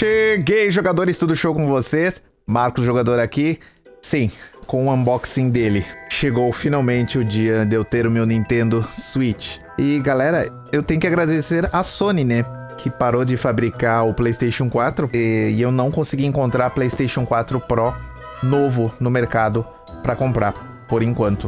Cheguei, jogadores, tudo show com vocês? Marcos, jogador aqui. Sim, com o unboxing dele. Chegou finalmente o dia de eu ter o meu Nintendo Switch. E galera, eu tenho que agradecer a Sony, né? Que parou de fabricar o PlayStation 4 e eu não consegui encontrar PlayStation 4 Pro novo no mercado para comprar, por enquanto.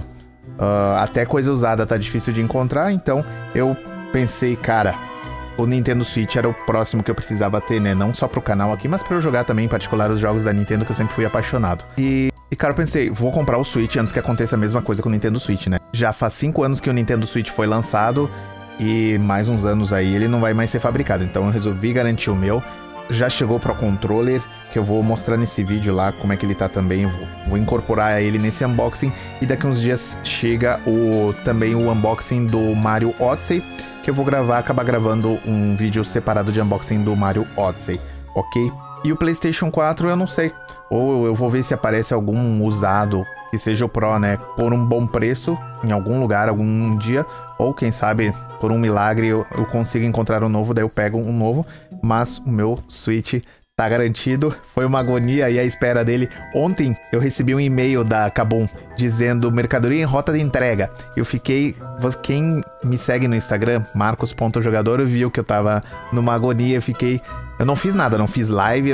Até coisa usada tá difícil de encontrar, então eu pensei, cara, o Nintendo Switch era o próximo que eu precisava ter, né? Não só pro canal aqui, mas pra eu jogar também, em particular, os jogos da Nintendo, que eu sempre fui apaixonado. E cara, eu pensei, vou comprar o Switch antes que aconteça a mesma coisa com o Nintendo Switch, né? Já faz 5 anos que o Nintendo Switch foi lançado e mais uns anos aí ele não vai mais ser fabricado. Então eu resolvi garantir o meu. Já chegou Pro Controller, que eu vou mostrar nesse vídeo lá como é que ele tá também. Eu vou incorporar ele nesse unboxing. E daqui uns dias chega também o unboxing do Mario Odyssey, que eu vou acabar gravando um vídeo separado de unboxing do Mario Odyssey, ok? E o PlayStation 4 eu não sei. Ou eu vou ver se aparece algum usado que seja o Pro, né? Por um bom preço, em algum lugar, algum dia. Ou quem sabe, por um milagre, eu consigo encontrar um novo, daí eu pego um novo. Mas o meu Switch tá garantido. Foi uma agonia e a espera dele. Ontem eu recebi um e-mail da Kabum dizendo mercadoria em rota de entrega. Eu fiquei... Quem me segue no Instagram, marcos.jogador, viu que eu tava numa agonia. Eu não fiz nada, não fiz live.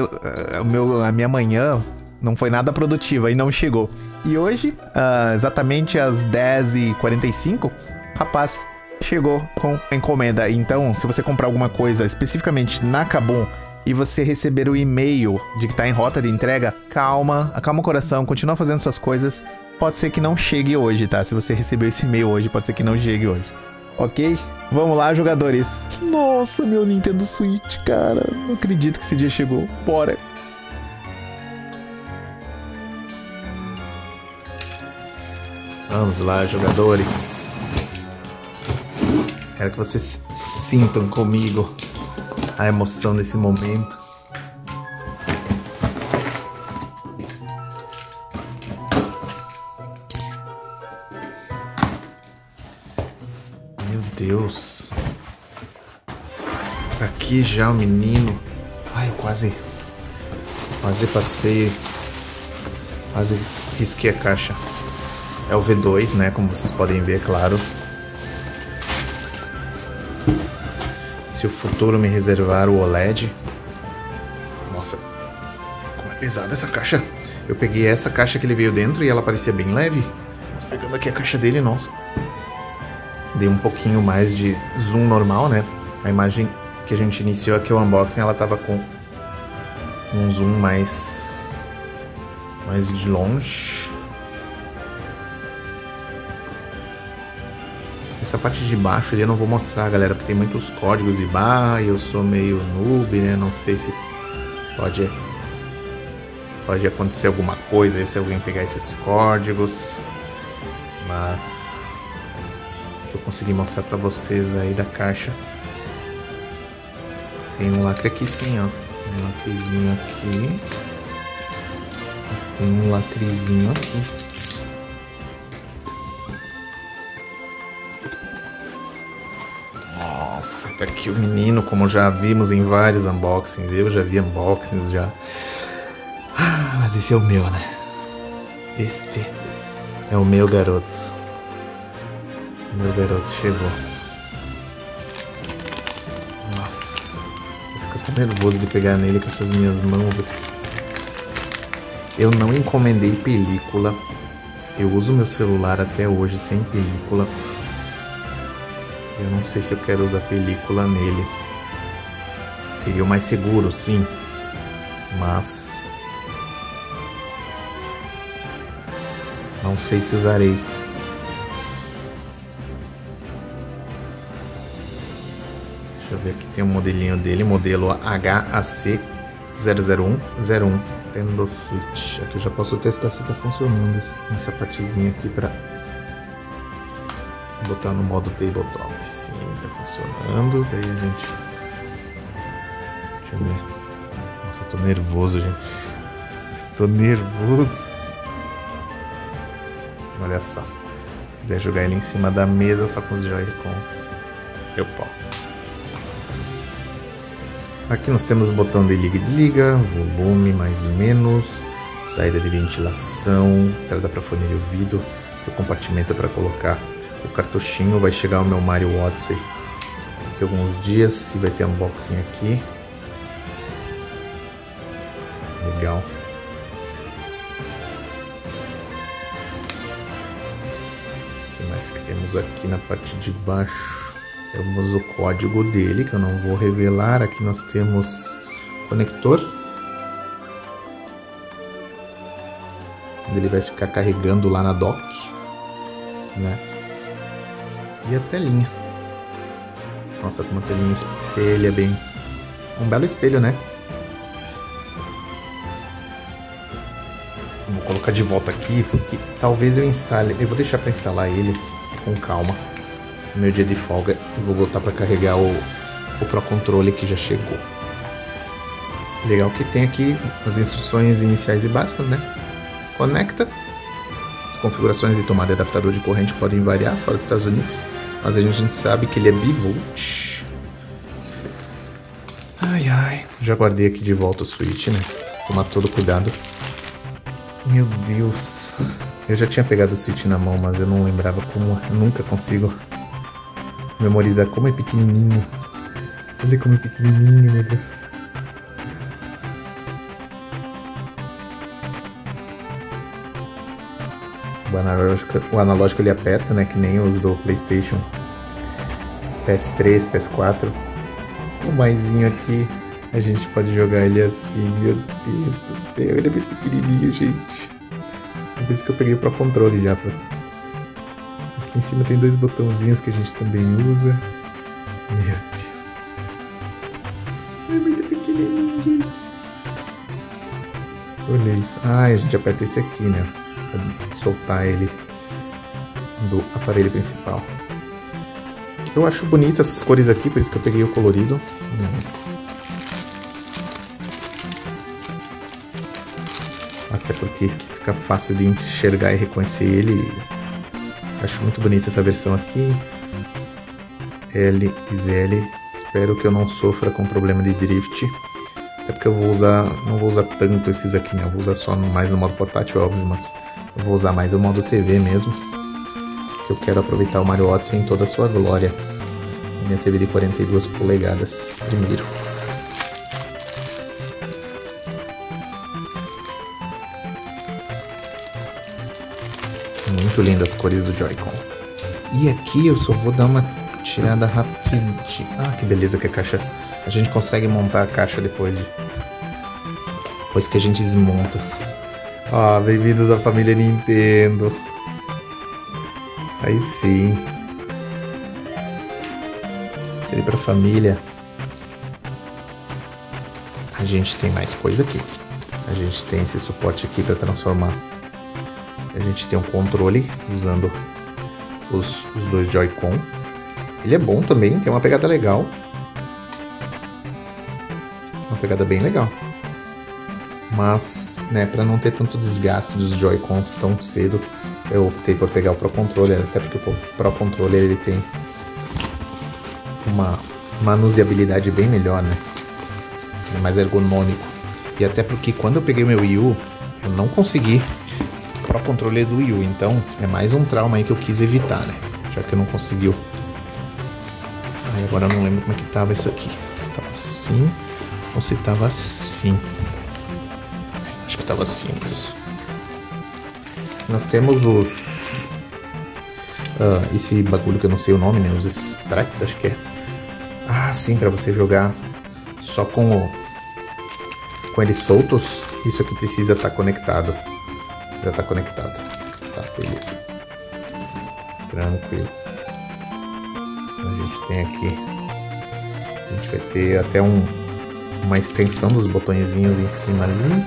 A minha manhã não foi nada produtiva e não chegou. E hoje, exatamente às 10h45, rapaz, chegou com a encomenda. Então, se você comprar alguma coisa especificamente na Kabum e você receber o e-mail de que tá em rota de entrega, calma, acalma o coração, continua fazendo suas coisas. Pode ser que não chegue hoje, tá? Se você recebeu esse e-mail hoje, pode ser que não chegue hoje. Ok? Vamos lá, jogadores. Nossa, meu Nintendo Switch, cara. Não acredito que esse dia chegou. Bora. Vamos lá, jogadores. Quero que vocês sintam comigo a emoção desse momento. Meu Deus. Tá aqui já o menino. Ai, eu quase passei. Quase risquei a caixa. É o V2, né? Como vocês podem ver, claro. Se o futuro me reservar o OLED. Nossa, como é pesada essa caixa. Eu peguei essa caixa que ele veio dentro e ela parecia bem leve. Mas pegando aqui a caixa dele, nossa. Dei um pouquinho mais de zoom normal, né? A imagem que a gente iniciou aqui, o unboxing, ela tava com um zoom mais de longe. Essa parte de baixo ali eu não vou mostrar, galera, porque tem muitos códigos de barra e eu sou meio noob, né? Não sei se pode acontecer alguma coisa aí se alguém pegar esses códigos, mas eu consegui mostrar pra vocês aí da caixa. Tem um lacre aqui sim, ó. Tem um lacrezinho aqui. Tem um lacrezinho aqui. Nossa, tá aqui o menino, como já vimos em vários unboxings. Eu já vi unboxings já. Mas esse é o meu, né? Este é o meu garoto. Meu garoto chegou. Nossa, eu fico até nervoso de pegar nele com essas minhas mãos aqui. Eu não encomendei película. Eu uso meu celular até hoje sem película. Eu não sei se eu quero usar película nele. Seria o mais seguro, sim. Mas não sei se usarei. Deixa eu ver aqui, tem um modelinho dele, modelo HAC00101 Nintendo Switch. Aqui eu já posso testar se tá funcionando essa partezinha aqui pra botar no modo tabletop. Sim, tá funcionando. Daí a gente... Deixa eu ver. Nossa, eu tô nervoso, gente. Tô nervoso. Olha só. Se quiser jogar ele em cima da mesa só com os Joy-Cons, eu posso. Aqui nós temos o botão de liga e desliga, volume mais e menos, saída de ventilação, entrada para fone de ouvido, o compartimento para colocar o cartuchinho. Vai chegar o meu Mario Odyssey daqui a alguns dias, se vai ter unboxing aqui. Legal. O que mais que temos aqui na parte de baixo? Temos o código dele, que eu não vou revelar. Aqui nós temos conector, ele vai ficar carregando lá na dock, né? E a telinha. Nossa, como a telinha espelha bem. Um belo espelho, né? Vou colocar de volta aqui, porque talvez eu instale. Eu vou deixar para instalar ele com calma no meu dia de folga e vou voltar para carregar o Pro Controller que já chegou. Legal que tem aqui as instruções iniciais e básicas, né? Conecta. As configurações de tomada e adaptador de corrente podem variar fora dos Estados Unidos, mas a gente sabe que ele é bivolt. Ai ai, já guardei aqui de volta o Switch, né? Tomar todo cuidado. Meu Deus, eu já tinha pegado o Switch na mão, mas eu não lembrava como. Eu nunca consigo memorizar como é pequenininho. Olha como é pequenininho, meu Deus. O analógico ele aperta, né? Que nem os do PlayStation PS3, PS4. O maisinho aqui, a gente pode jogar ele assim. Meu Deus do céu, ele é bem pequenininho, gente. Por isso que eu peguei para controle já. Aqui em cima tem dois botãozinhos que a gente também usa. Meu Deus. É muito pequenininho, gente. Olha isso. Ah, a gente aperta esse aqui, né? Pra soltar ele do aparelho principal. Eu acho bonito essas cores aqui, por isso que eu peguei o colorido. Até porque fica fácil de enxergar e reconhecer ele. Acho muito bonita essa versão aqui. L e ZL. Espero que eu não sofra com problema de drift. É porque eu vou usar, não vou usar tanto esses aqui, né? Eu vou usar só mais no modo portátil, óbvio, mas eu vou usar mais o modo TV mesmo. Eu quero aproveitar o Mario Odyssey em toda a sua glória. Minha TV de 42 polegadas primeiro. Muito lindas as cores do Joy-Con. E aqui eu só vou dar uma tirada rapidinho. Ah, que beleza que a caixa... A gente consegue montar a caixa depois que a gente desmonta. Ah, bem-vindos à família Nintendo. Aí sim. Ele pra família. A gente tem mais coisa aqui. A gente tem esse suporte aqui para transformar. A gente tem um controle usando os dois Joy-Con. Ele é bom também, tem uma pegada legal. Uma pegada bem legal. Mas, né, para não ter tanto desgaste dos Joy-Cons tão cedo, eu optei por pegar o Pro Controller, até porque o Pro Controller ele tem uma manuseabilidade bem melhor, né? Ele é mais ergonômico. E até porque quando eu peguei meu Wii U, eu não consegui o Pro Controller do Wii U, então é mais um trauma aí que eu quis evitar, né? Já que eu não conseguiu. Aí agora eu não lembro como é que tava isso aqui. Se tava assim ou se tava assim. Acho que tava assim isso. Nós temos os... esse bagulho que eu não sei o nome, né? Os stripes, acho que é. Ah, sim, pra você jogar só com eles soltos. Isso aqui precisa estar conectado. Já tá conectado. Tá, beleza. Tranquilo. A gente tem aqui... A gente vai ter até uma extensão dos botõezinhos em cima ali.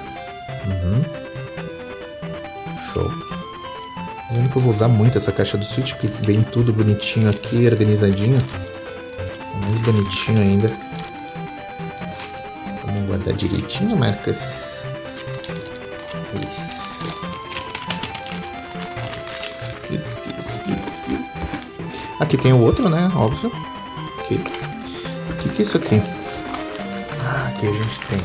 Show. Eu lembro que eu vou usar muito essa caixa do Switch, porque vem tudo bonitinho aqui, organizadinho. Mais bonitinho ainda. Vamos guardar direitinho, Marcos. Isso. Meu Deus, meu Deus. Aqui tem o outro, né? Óbvio. O que é isso aqui? Ah, Aqui a gente tem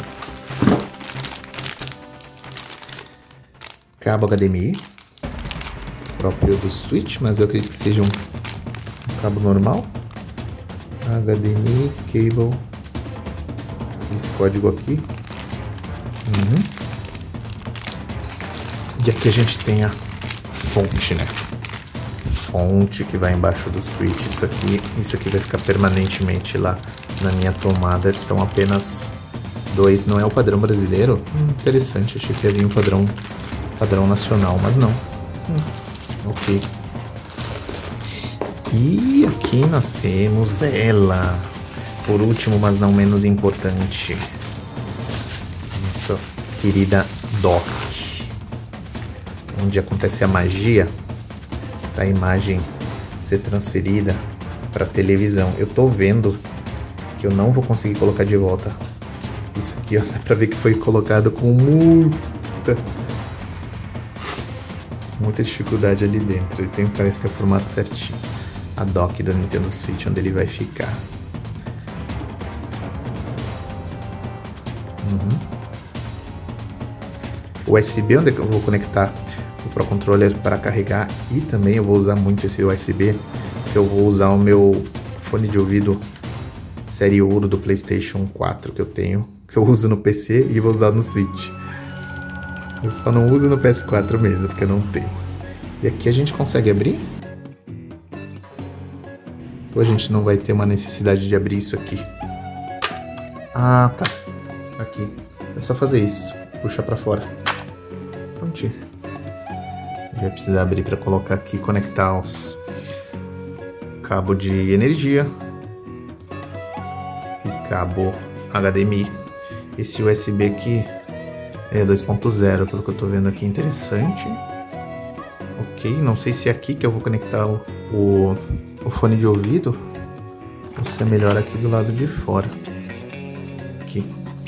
cabo HDMI, próprio do Switch, mas eu acredito que seja um cabo normal. HDMI, cable, esse código aqui. E aqui a gente tem a fonte, né? Fonte que vai embaixo do Switch. Isso aqui vai ficar permanentemente lá na minha tomada. São apenas dois, não é o padrão brasileiro? Interessante, achei que havia um padrão nacional, mas não. Ok. E aqui nós temos ela, por último, mas não menos importante, nossa querida dock, onde acontece a magia da imagem ser transferida para televisão. Eu tô vendo que eu não vou conseguir colocar de volta isso aqui, ó, dá pra ver que foi colocado com muita dificuldade ali dentro. Ele parece ter o formato certinho. A dock do Nintendo Switch, onde ele vai ficar. USB, onde eu vou conectar o Pro Controller para carregar, e também eu vou usar muito esse USB, que eu vou usar o meu fone de ouvido série ouro do PlayStation 4 que eu tenho, que eu uso no PC e vou usar no Switch. Eu só não uso no PS4 mesmo, porque eu não tenho. E aqui a gente consegue abrir? Ou a gente não vai ter uma necessidade de abrir isso aqui? Ah, tá. Aqui. É só fazer isso. Puxar pra fora. Prontinho. Vai precisar abrir para colocar aqui e conectar os cabo de energia e cabo HDMI. Esse USB aqui é 2.0, pelo que eu tô vendo aqui, interessante. Ok, não sei se é aqui que eu vou conectar o fone de ouvido ou se é melhor aqui do lado de fora. Aqui.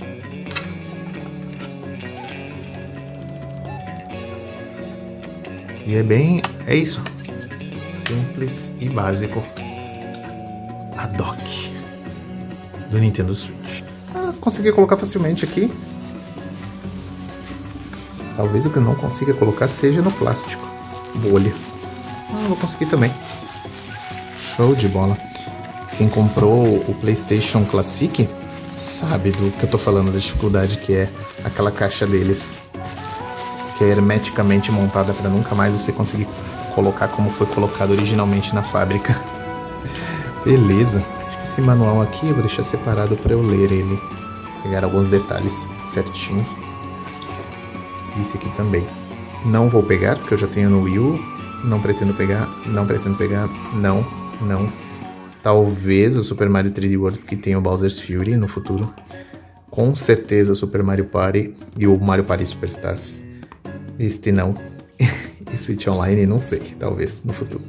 E é isso. Simples e básico. A dock do Nintendo Switch. Consegui colocar facilmente aqui. Talvez o que eu não consiga colocar seja no plástico. Bolha. Vou conseguir também. Show de bola. Quem comprou o PlayStation Classic sabe do que eu tô falando, da dificuldade que é aquela caixa deles, que é hermeticamente montada para nunca mais você conseguir colocar como foi colocado originalmente na fábrica. Beleza. Acho que esse manual aqui eu vou deixar separado para eu ler ele. Pegar alguns detalhes certinho. Esse aqui também. Não vou pegar, porque eu já tenho no Wii U. Não pretendo pegar, não pretendo pegar, não. Talvez o Super Mario 3D World, que tem o Bowser's Fury no futuro. Com certeza o Super Mario Party e o Mario Party Superstars. Este não. E Switch Online, não sei, talvez no futuro.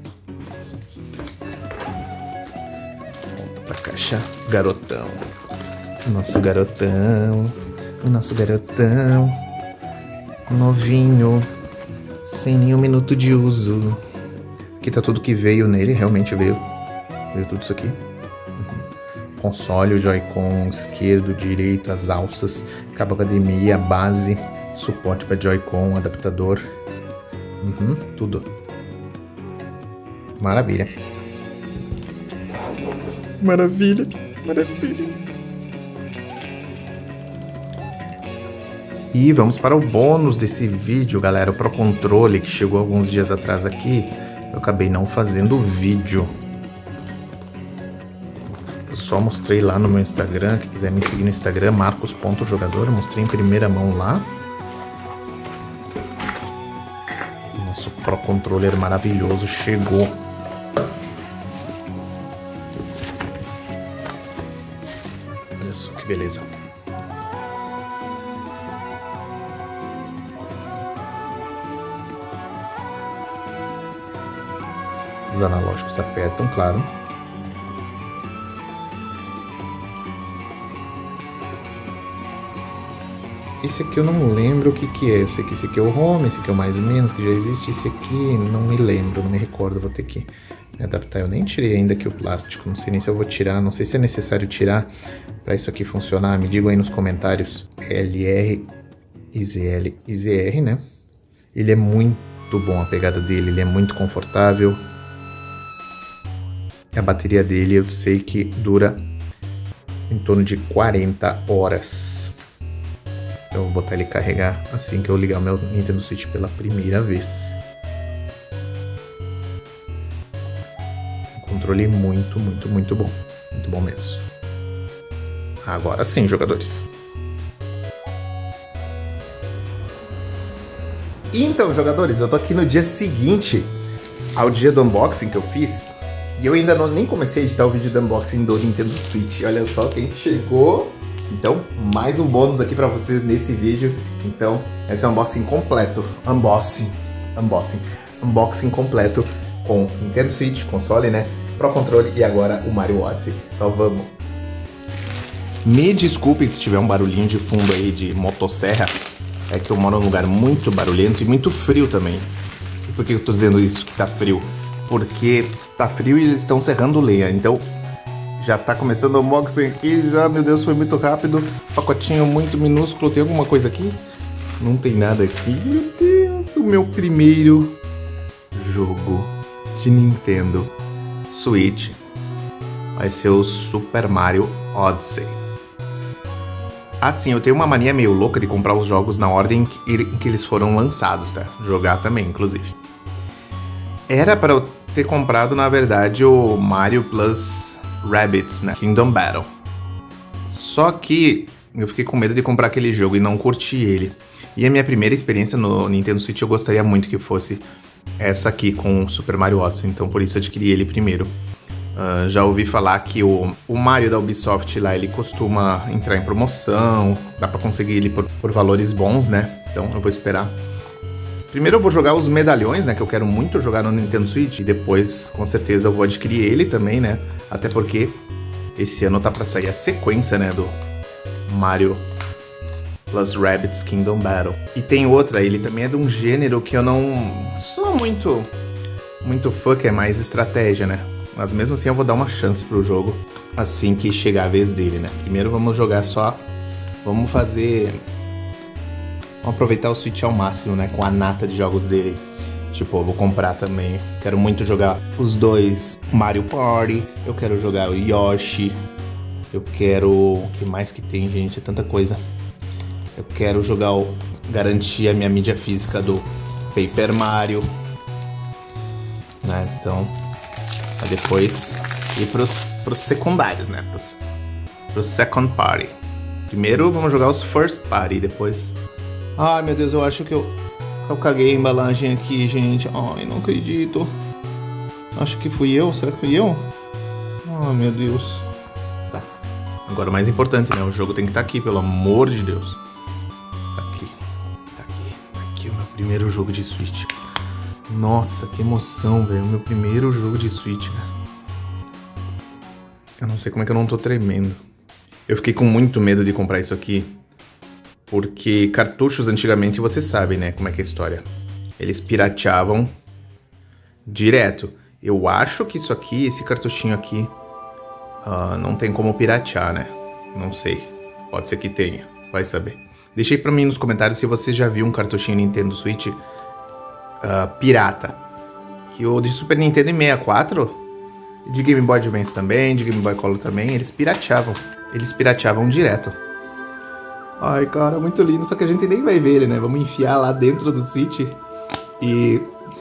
Volta pra caixa. Garotão. O nosso garotão. Novinho. Sem nenhum minuto de uso. Aqui tá tudo que veio nele, realmente veio. Veio tudo isso aqui. Console, o Joy-Con esquerdo, direito, as alças, cabo HDMI, a base, suporte para Joy-Con, adaptador. Tudo. Maravilha. Maravilha. E vamos para o bônus desse vídeo, galera. O Pro Controller, que chegou alguns dias atrás aqui. Eu acabei não fazendo o vídeo. Eu só mostrei lá no meu Instagram. Quem quiser me seguir no Instagram, marcos.jogador. Eu mostrei em primeira mão lá. Nosso Pro Controller maravilhoso chegou. Olha só que beleza. Os analógicos apertam, claro. Esse aqui eu não lembro o que é. Eu sei que esse aqui é o Home, esse aqui é o mais ou menos, que já existe. Esse aqui não me lembro, não me recordo. Vou ter que adaptar. Eu nem tirei ainda aqui o plástico, não sei nem se eu vou tirar, não sei se é necessário tirar para isso aqui funcionar. Me digam aí nos comentários. LR IZL IZR, né? Ele é muito bom, a pegada dele, ele é muito confortável. A bateria dele eu sei que dura em torno de 40 horas. Então eu vou botar ele carregar assim que eu ligar o meu Nintendo Switch pela primeira vez. Um controle muito, muito, muito bom. Muito bom mesmo. Agora sim, jogadores. Então, jogadores, eu tô aqui no dia seguinte ao dia do unboxing que eu fiz. E eu ainda nem comecei a editar o vídeo do unboxing do Nintendo Switch. Olha só quem chegou. Então, mais um bônus aqui pra vocês nesse vídeo. Então, esse é o unboxing completo. Unboxing completo com Nintendo Switch, console, né? Pro Controle e agora o Mario Odyssey. Só vamos. Me desculpem se tiver um barulhinho de fundo aí de motosserra. É que eu moro num lugar muito barulhento e muito frio também. E por que eu tô dizendo isso, que tá frio? Porque tá frio e eles estão serrando lenha, então já tá começando o unboxing aqui, já, meu Deus, foi muito rápido, pacotinho muito minúsculo. Tem alguma coisa aqui? Não tem nada aqui. Meu Deus, o meu primeiro jogo de Nintendo Switch vai ser o Super Mario Odyssey. Assim, eu tenho uma mania meio louca de comprar os jogos na ordem em que eles foram lançados, tá? Jogar também, inclusive. Era para eu ter comprado, na verdade, o Mario Plus Rabbids, né? Kingdom Battle. Só que eu fiquei com medo de comprar aquele jogo e não curti ele. E a minha primeira experiência no Nintendo Switch eu gostaria muito que fosse essa aqui com o Super Mario Odyssey, então por isso eu adquiri ele primeiro. Já ouvi falar que o Mario da Ubisoft lá, ele costuma entrar em promoção, dá pra conseguir ele por valores bons, né? Então eu vou esperar. Primeiro eu vou jogar os medalhões, né, que eu quero muito jogar no Nintendo Switch, e depois com certeza eu vou adquirir ele também, né? Até porque esse ano tá pra sair a sequência, né, do Mario Plus Rabbids Kingdom Battle. E tem outra, ele também é de um gênero que eu não sou muito fã, que é mais estratégia, né? Mas mesmo assim eu vou dar uma chance pro jogo assim que chegar a vez dele, né? Primeiro vamos jogar só... Vamos aproveitar o Switch ao máximo, né? Com a nata de jogos dele. Tipo, eu vou comprar também. Quero muito jogar os dois Mario Party. Eu quero jogar o Yoshi. Eu quero... O que mais que tem, gente? É tanta coisa. Eu quero jogar garantir a minha mídia física do Paper Mario, né? Então... depois ir pros secundários, né? Pros second party. Primeiro vamos jogar os first party, depois... Ai, meu Deus, eu acho que eu caguei a embalagem aqui, gente. Ai, não acredito. Acho que fui eu. Será que fui eu? Ai, meu Deus. Tá. Agora o mais importante, né? O jogo tem que estar aqui, pelo amor de Deus. Tá aqui. Tá aqui. Tá aqui o meu primeiro jogo de Switch. Nossa, que emoção, velho. O meu primeiro jogo de Switch, cara. Eu não sei como é que eu não tô tremendo. Eu fiquei com muito medo de comprar isso aqui. Porque cartuchos antigamente, você sabe, né? Como é que é a história. Eles pirateavam direto. Eu acho que isso aqui, esse cartuchinho aqui, não tem como piratear, né? Não sei. Pode ser que tenha. Vai saber. Deixa aí pra mim nos comentários se você já viu um cartuchinho Nintendo Switch pirata. Que o de Super Nintendo e 64, de Game Boy Advance também, de Game Boy Color também, eles pirateavam. Eles pirateavam direto. Ai, cara, muito lindo, só que a gente nem vai ver ele, né? Vamos enfiar lá dentro do Switch e...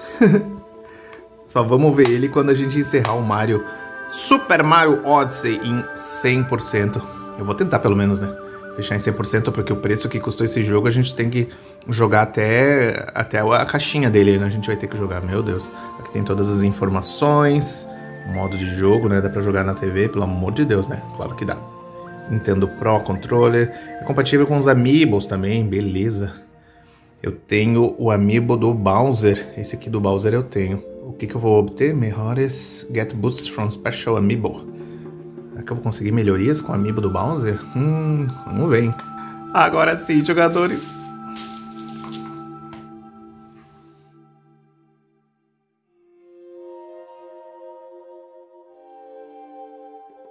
só vamos ver ele quando a gente encerrar o Mario Super Mario Odyssey em 100%. Eu vou tentar pelo menos, né? Deixar em 100%, porque o preço que custou esse jogo a gente tem que jogar até a caixinha dele, né? A gente vai ter que jogar, meu Deus. Aqui tem todas as informações, modo de jogo, né? Dá pra jogar na TV, pelo amor de Deus, né? Claro que dá. Nintendo Pro Controller, é compatível com os Amiibos também, beleza. Eu tenho o Amiibo do Bowser, esse aqui do Bowser eu tenho. O que eu vou obter? Melhores Get Boosts from Special Amiibo. Será que eu vou conseguir melhorias com o Amiibo do Bowser? Vamos ver, hein? Agora sim, jogadores.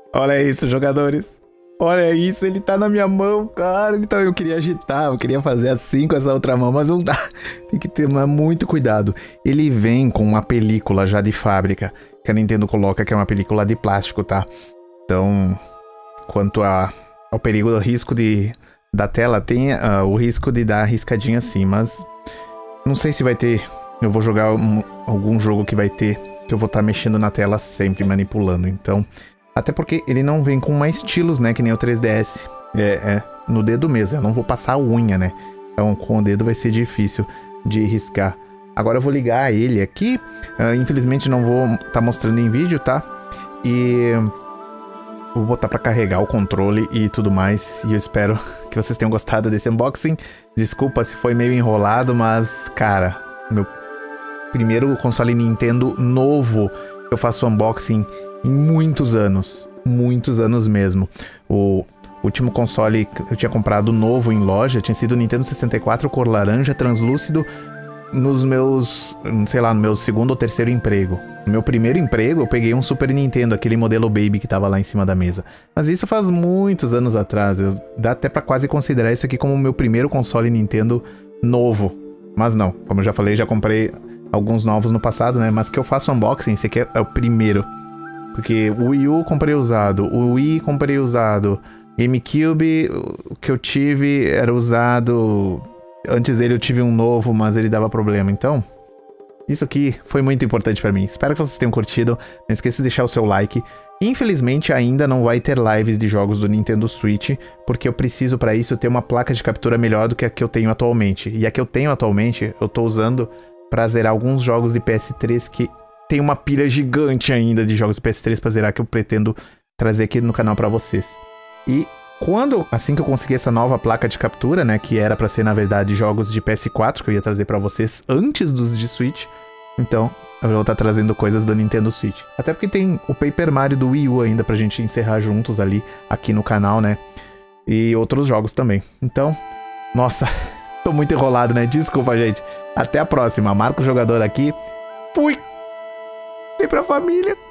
Olha isso, jogadores. Olha isso, ele tá na minha mão, cara. Eu queria agitar, eu queria fazer assim com essa outra mão, mas não dá. Tem que ter muito cuidado. Ele vem com uma película já de fábrica, que a Nintendo coloca, que é uma película de plástico, tá? Então, quanto ao perigo do risco da tela, tem o risco de dar riscadinha assim, mas não sei se vai ter. Eu vou jogar algum jogo que vai ter, que eu vou estar mexendo na tela sempre, manipulando, então... Até porque ele não vem com mais estilos, né? Que nem o 3DS. É no dedo mesmo. Eu não vou passar a unha, né? Então com o dedo vai ser difícil de riscar. Agora eu vou ligar ele aqui. Infelizmente não vou estar mostrando em vídeo, tá? E vou botar pra carregar o controle e tudo mais. E eu espero que vocês tenham gostado desse unboxing. Desculpa se foi meio enrolado, mas, cara, meu primeiro console Nintendo novo. Eu faço unboxing em muitos anos mesmo. O último console que eu tinha comprado novo em loja tinha sido o Nintendo 64 cor laranja translúcido nos meus, sei lá, no meu segundo ou terceiro emprego. No meu primeiro emprego eu peguei um Super Nintendo, aquele modelo Baby que tava lá em cima da mesa. Mas isso faz muitos anos atrás, dá até pra quase considerar isso aqui como o meu primeiro console Nintendo novo. Mas não, como eu já falei, já comprei alguns novos no passado, né? Mas que eu faço unboxing, esse aqui é o primeiro. Porque o Wii U comprei usado, o Wii comprei usado, GameCube, o que eu tive era usado, antes dele eu tive um novo, mas ele dava problema, então isso aqui foi muito importante pra mim. Espero que vocês tenham curtido, não esqueça de deixar o seu like. Infelizmente ainda não vai ter lives de jogos do Nintendo Switch, porque eu preciso pra isso ter uma placa de captura melhor do que a que eu tenho atualmente. E a que eu tenho atualmente, eu tô usando pra zerar alguns jogos de PS3 que... tem uma pilha gigante ainda de jogos PS3 pra zerar que eu pretendo trazer aqui no canal pra vocês. E assim que eu conseguir essa nova placa de captura, né, que era pra ser na verdade jogos de PS4 que eu ia trazer pra vocês antes dos de Switch, então eu vou estar trazendo coisas do Nintendo Switch. Até porque tem o Paper Mario do Wii U ainda pra gente encerrar juntos ali aqui no canal, né, e outros jogos também. Então, nossa, tô muito enrolado, né, desculpa gente. Até a próxima, Marcos Jogador aqui, fui! Pra família.